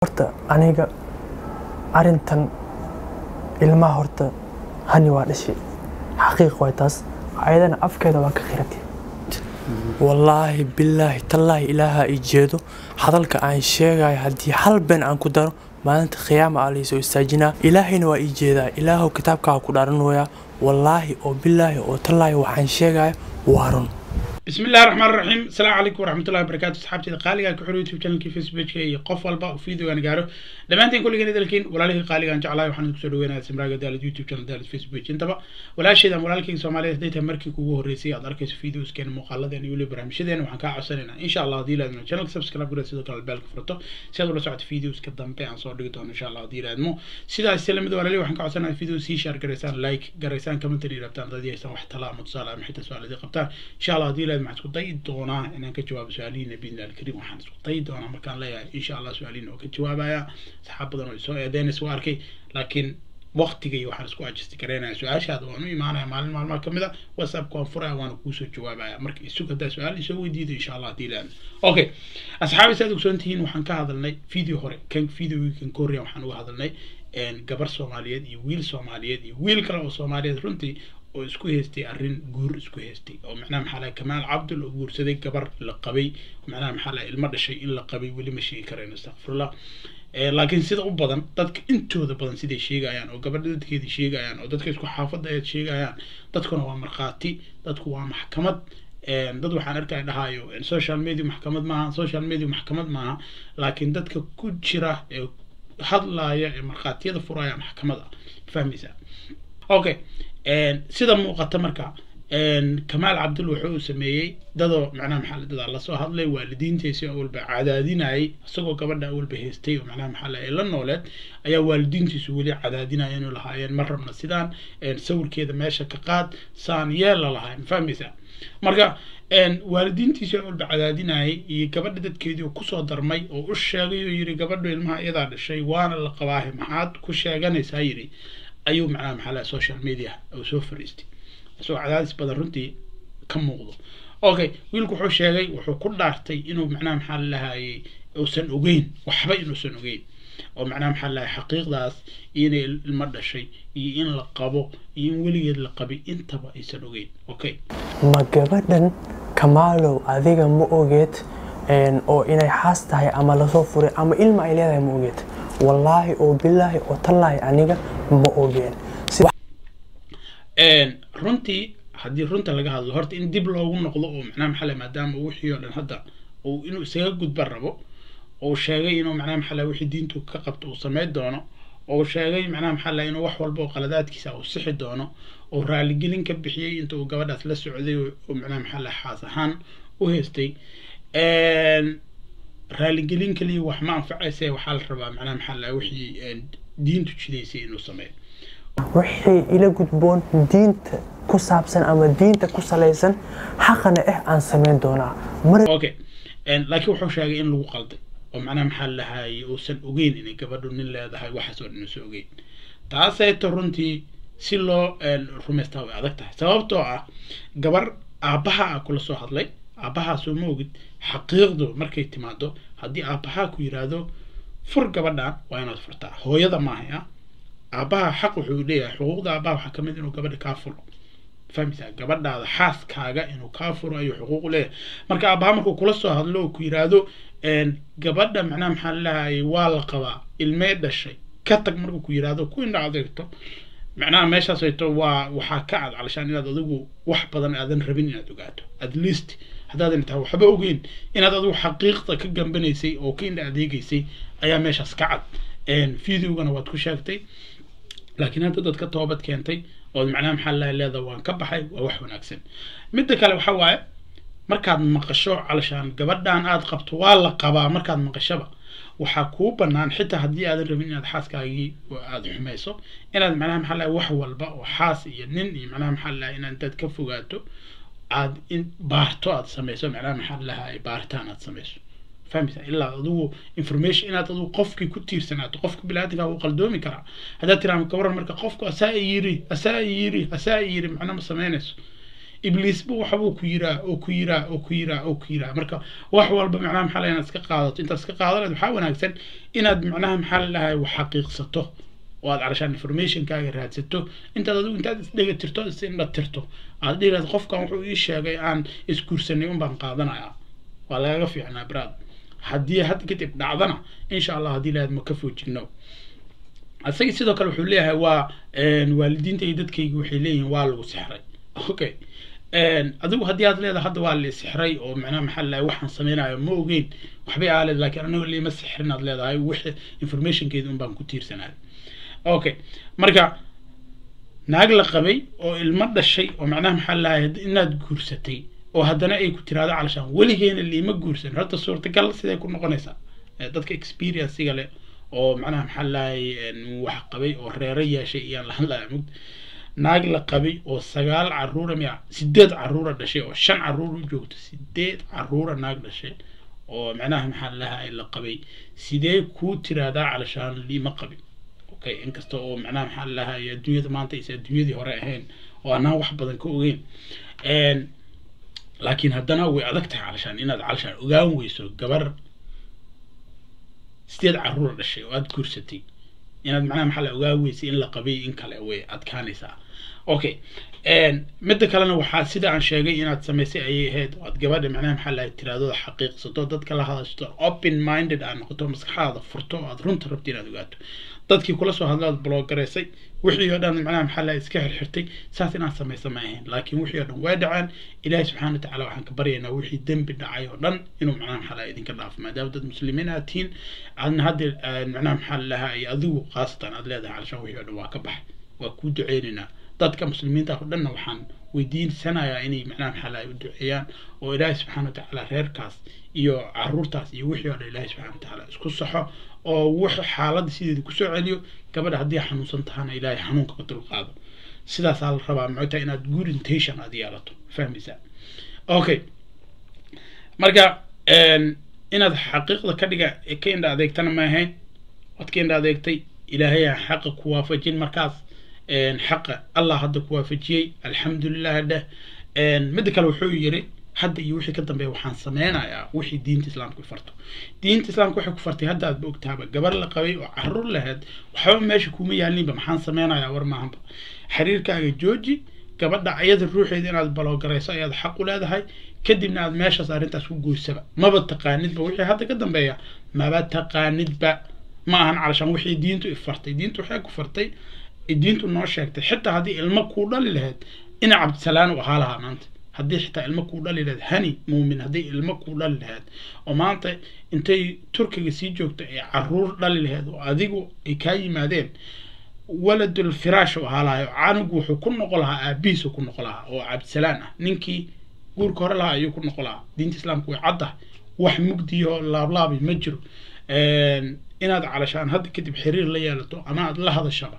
horta aniga arintan ilmaha horta hani waa dhashay xaqiiq way taas ayadana afkeeda waa ka qiratay wallaahi billaahi tallaahi ilaaha i jeedo hadalka aan sheegay haddii hal been aan ku daro maalinta qiyaama aa laysoo istaajinaa ilaahayna waa ii jeedaa ilaahow kitaabkaa ku dhaaranayaa wallaahi oo billaahi oo tallaahi waxaan sheegaya waa run بسم الله الرحمن الرحيم السلام عليكم ورحمة الله وبركاته صحابتي قالي كحول يوتيوب شانل كي فيسبوك كي قف والبا وفيديو أنا قارو لما أنتين كل جنيه دلكين ولا ليه قالي عن جعلاي وحنا نكسر وين سمراجة دال يوتيوب شانل دال فيسبوك انتبه ولا شيء ده ولا لكن سومالي هديت مركي كوجو الرئيسي أدرك فيديوز كان مقالة يعني يقول برامج شدين وحنا عصرنا إن شاء الله دي لازم شانل سبسكرايب كده سيدو كلا بالك فرطة سيدو لسه فيديوز كدام بيان صور دقيقة إن شاء الله دي لازم سيدا السلام ده ولا ليه وحنا عصرنا فيديو سي شير جريسان لايك جريسان كومنتري ربطان ده دي يسمى واحد متصالة محيط سؤال دي قبتان إن شاء الله دي لازم هتكون doona inaan ka jawaabo su'aalihiina biidnillaahi kariim waxaan isku dayi doonaa markaan leeyahay insha Allah su'aalihiina oo ka jawaabaya saxaab badan oo soo eedeynaysa waa arkay laakiin waqtigay waxaan isku ajisti kareenaa su'aashaada waan u imaanaya maalmaha kamid ah WhatsApp ku furaya waan ku soo jawaabaya marka isu ka daa su'aal isoo weydiido insha Allah diilaan okay asxaabi saad ogsoon tihiin waxaan ka hadalnay video hore kan videogan Korea waxaan uga hadalnay gabar Soomaaliyeed iyo wiil Soomaaliyeed iyo wiil kale oo Soomaaliyeed runtii oo isku heystay arrin guur isku heystay oo macnaha maxaa Kamaal Cabdul oo guursaday gabar la qabay macnaha maxaa ilma dhashay in la qabay wali ma sheegi kareen astaghfirullah laakiin sida u badan dadka intooda badan siday sheegayaan oo gabadha dadkeedii sheegayaan oo dadka isku xaafadda ay sheegayaan dadkuna waa marqaati dadku waa maxkamad dad waxaan arkay dhahayo social media maxkamad maaha laakiin dadka ku jira ee hadlaaya ee marqaatiyada furaya maxkamada fahmaysa okay sida muuqata marka Kamaal Cabdul wuxuu sameeyay dado macnaha maxalladda la soo hadlay waalidiintiisa oo walba cadaadinay isagoo gabadha walba heystay oo macnaha maxalladda la nooleed ayaa waalidiintiisu wali cadaadinayeen inuu lahaayeen mar rabna sidaan sawirkeeda meesha ka qaad saan yeela lahayn fahmaysa marka waalidiintiisa oo walba cadaadinay iyo gabadha dadkeedii ku soo darmay oo u sheegay oo yiri gabadhu ilmaha iyada dhashay waana la qabaahay maxaad ku sheeganaysaa yiri ayuu macnaha maxalladda social media oo soo fariistay soo cadaadis badan runtii ka muuqdo okay wiilku wuxuu sheegay wuxuu ku dhaartay inuu macnaha maxaa lahaayay uusan ogeyn waxba inuusan ogeyn oo macnaha maxaa lahaayay xaqiiqdaas inay ilma dhashay iyo in la qabo iyo in weligeed la qabay intaba aysan ogeyn okay ma gabadhan Kamaalow adiga ma ogeed oo inay xaas tahay ama la soo furay ama ilma ay leedahay ma ogeed wallaahi oo billaahi oo tallaahi aniga ma ogeen runtii haddii runta laga hadlo horta in dib loogu noqdo oo macnaha maxaa maadaama wixii oo dhan hadda uu inuu isaga gudba rabo oo sheegay inuu macnaha maxaa wixii diintu ka qabto uu sameey doono oo sheegay macnaha maxaa inuu wax walba oo qaladaadkiisa uu sixi doono oo raali gelin ka bixiyay inta uu gabadhaas la socday oo macnaha maxaa xaas ahaan u heystay raali gelin kaliya wax ma anfacaysa waxaa la rabaa macnaha maxaa wixii diintu jidaysay inuu sameeyo wixii ila gudboon diinta ku saabsan ama diinta ku salaysan xaqana aan sameyn doonaa okay laakiin wuxuu sheegay in lagu qalday oo macnaha maxaa lahaayay uusan ogeyn inay gabadhu nin leedahay waxaas oo dhan soo ogeyn taasay runtii si loo rumaystaa way adag tahay sababtoo ah gabar aabaha kula soo hadlay aabaha soo ma ogid xaqiiqdu markay timaado haddii aabaha ku yiraahdo fur gabadha waa inaad furtaa hooyada maaha aabaha xaq wuxuu leeyahay xuquuqda aabaha waxa kamid inuu gabadha ka furo fahmaysaa gabadhaada xaaskaaga inuu ka furo ayuu xuquuq leeyahay marka aabaha markuu kula soo hadlo oo ku yiraahdo gabadha macnaha maxaa lahaayay waa la qabaa ilmee dhashay ka tag markuu ku yiraahdo ku indha adeegto macnaha meeshaas ay to waa waxa ka cad calashaan inaad adigu wax badan aadan rabin inaad ogaato at least haddaad inta waxba ogeyn inaad adigu xaqiiqda ka gambanaysay oo ka indha adeegaysay ayaa meeshaas ka cad videogana waad ku sheegtay laakiin hadda dadka toobad keentay oo macnaha maxaa leedahay waan ka baxay waa wax wanaagsan midda kale waxa waaye markaad maqasho calashaan gabadhan aad qabto waa la qabaa markaad maqashaba waxa ku banaan xitaa haddii aadan rabin inaad xaaskaagii aad xumayso inaad macnaha maxaa wax walba oo xaas iyo nin iyo macnaha maxaa inaad dad ka fogaato aad in baarto aad samayso macnaha maxaa baaritaan aad samayso فهمت إلا أدو information إن أدو قفك كتير سنة قفك بلادك أو قلدومي كرا هذا ترى مكبر مركب قفك أسائيري معنا مسمينس إبليس بو وحبو كيرا مركا وحوال بمعناه محل إن اسك قاضت أنت اسك قاضت بحاول أحسن إن معناه محل لها وحقيق سته وهذا علشان information كاجر هاتسته أنت دقيقة ترتو إن ترتو هذا اللي قف كان وحو يشجع عن إسكورسني بان قاضنا يا ولا يغفي عنا براد حدي كتب دعضنا إن شاء الله هدي لازم كفو جنو أسيء سيدو كانوا حليها هو والدين تيدتكي وحليين والو سحري أوكي أدو هديات ليه هذا والي سحري أو معناه محل وحن سمينا موجين وحبي على لكن أنا اللي مسحرنا هذا هاي وح information كده بان كتير سنة أوكي مرجع ناقل قبي أو المدة الشيء ومعناه محل إنها تجورستي وهذا أي كتير هذا علشان ولي هنا اللي ما جورسن هذا الصورة تقل سيدا يكون قنيسة ضدك experience يقله أو معناه محل wax qabay oo reeraya shay iyaan la hadlayo naag la qabay oo 9 caruur miya 8 caruur dhashay oo 5 caruur u joogto 8 caruur naag dhashay oo macnaha maxal laha la qabay sidee ku tiraada علشان li ma qabin okay inkasta oo macnaha maxal laha ay adduunyada maanta ay adduunyadii hore ahayn oo aan wax badan ka ogeyn laakiin haddana way adagtahay علشان inaad علشان ogaan weyso gabar 8 caruur dhashay oo aad kursatay inaad macnaha maxal ogaaweysi in la qabay in kale way adkaanaysaa okay midda kalena waxa sida aan sheegay inaad sameysay ay ahayd oo aad gabadha macnaha maxal ay tiraado xaqiiqsato dadka la hadasho open minded aan noqoto maskaxdaada furto aad runta rabto inaad ogaato dadkii kula soo hadlaad blog gareysay wixii oo dhan macnaha maxal ay iska xirxirtay saas inaad sameyso ma ahayn laakiin wixii oo dhan way dhacaan ilaahay subxaanahu wa ta'ala waxaan ka baryaynaa wixii dambi dhacay oo dhan inuu macnaha maxal ay idinka dhaafo maadaama dad muslimiin aad tihiin aadna hadda macnaha maxal laha ay adigu qaasatan aad leedahay علشان wixii oo dhan waa ka baxay waa ku duceynina dadka muslimiinta oo dhan waxaan weydiisanayaa inay macnaha maxal ay u duceeyaan oo ilaahay subxaanahu wa ta'ala reerkaas iyo caruurtaas iyo wixii oo dhan ilaahay subxaanahu wa ta'ala isku saxo oo wax xaalad sideed ku soo celiyo gabadha hadii xanuunsan tahana ilaahay xanuunka ka dulqaado sidaas la rabaa macta inaad good intention aad yeelato fahmaysaa okay marka inaad xaqiiqda ka dhiga keenda adeegtana ma ahayn wad keenda adeegtay ilaahay xaq ku waafajin markaas xaq Allah hadda ku waafajiyay alxamdulillah hada mid kale wuxuu yiri hadda iyo wixii ka dambeeyay waxaan sameynayaa wixii diinta islaamka ku farto diinta islaamka waxay ku fartay hadda aad boogtaaba gabar la qabay oo caruur lahayd waxba meesha kuma yaalinba maxaan sameynayaa war maahanba xiriirkaaga jooji gabadha ayada ruuxeeda inaad baloogareyso ayaad xaq u leedahay kadibna aad meeshaas arintaas ku gooysaba maba taqaanidba wixii hadda ka dambeeya maba taqaanidba ma ahan علشان wixii diintu ifartay diintu waxay ku fartay diintu noo sheegtay xitaa hadii ilmo ku dhali lahayd ina cabd salaan oo haalaha maanta haddii xitaa ilmo ku dhali lahayd hani muumin haddii ilmo ku dhali lahayd oo maanta intay turkiga sii joogto ee caruur dhali lahayd oo adigu ay ka yimaadeen waladul firaash oo haalayo canugu wuxuu ku noqon lahaa aabihiisa ku noqon lahaa oo cabd salaan ah ninkii guurka hore lahaa ayuu ku noqon lahaa diinta islaamku way cadda wax mugdiyo laablaabi ma jiro inaad علشان hadda kadib xiriir la yeelato ama aad la hadashaba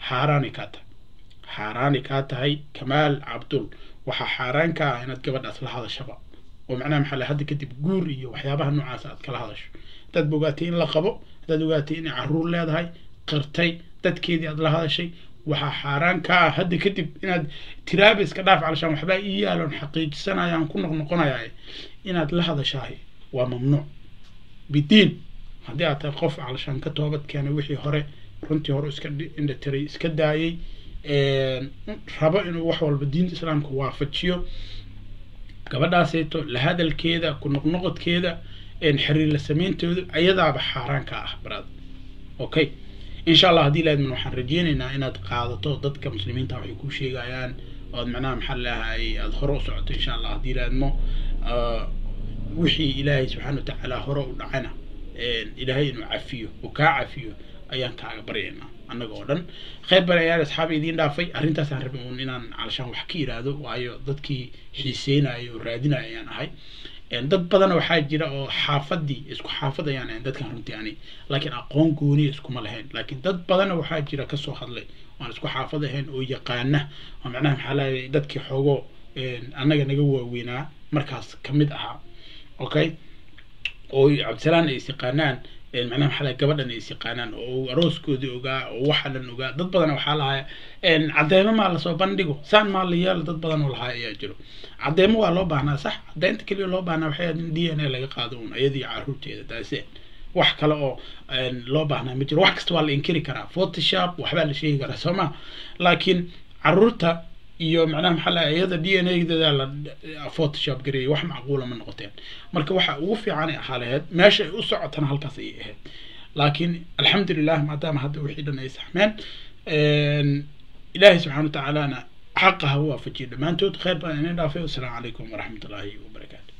حاراني كاتهاي كمال عبدول waxa xaraan ka ah inaad gabadhaas la hadashaba oo macnaha maxaa hadda kadib guur iyo waxyaabaha noocaas aad kala hadasho dad bogaatay in la qabo dad bogaatay in caruur leedahay qirtay dadkeedii aad la hadashay waxa xaraan ka ah hadda kadib inaad tiraabis ka dhaaf علشان waxba iyaalon xaqiiqsanayaan ku noqonayaa inaad la hadashay waa mamnuuc bidiin haddii aad tahay qof علشان ka toobad keenay wixii hore runtii hore iska indhatiray iska daayay rabo inuu wax walba diinta islaamka waafajiyo gabadhaaseeto la hadalkeeda ku noqnoqodkeeda xiriir la sameeyntooda ayadaaba xaraan ka ah brad okay insha Allah hadii laadmin waxaan rajeynaynaa inaad qaadato dadka muslimiinta waxay ku sheegayaan oo macnaha maxal lahaay aad hore u socoto insha Allah hadii laadmo wixii ilaahay subhanahu wa ta'ala hore u dhacana ilaahay inuu cafiyo oo ka cafiyo ayaan kaaga baryaynaa annaga oo dhan khayr barayaal asxaabi idin dhaafay arintaas aan rabay inaan علشان wax ka iraado waayo dadkii xiiseenayo raadinayaan ahay dad badan waxa jira oo xaafadii isku xaafadayaan dadkan runtii ani laakiin aqoon gooni isku ma lahayn laakiin dad badan waxa jira ka soo hadlay waan isku xaafadahayn oo yaqaana oo macnaha maxaa dadkii xogo annaga naga waaweynaa markaas kamid aha okay oo cabdisalaan ay isiqaanaan macnaha maxaa lahay gabadhan ay isiqaanaan oo arooskoodii ogaa oo waxa dhan ogaa dad badan waxaa lahaa cadeymo maa lasoo bandhigo saan maa la yeelo dad badan oo lahaa ayaa jiro cadeymo waa loo baahnaa sax cadeynta keliya loo baahnaa waxay ahayd in DNA laga qaado un iyadii caruurteeda taase wax kale oo loo baahnaa ma jiro wax kasta waa la inkiri karaa photoshop waxbaa la sheegi karaa soo ma laakiin caruurta iyo macnaha maxaa lahay iyada DNA-deeda la photoshop gareeyay wax macquula ma noqoteen marka waxa ugu fiican ay ahaa lahayd meesha ay u socotana halkaas ayay ahayd laakiin alxamdulilah maadaama hadda wixii dhan ay saxmeen ilaahay subxaana wa tacaalana xaqaha u waafajiyo dhammaantood khayr badan inay dhaafay wasalaamu calaykum waraxmatullaahi wabarakaatu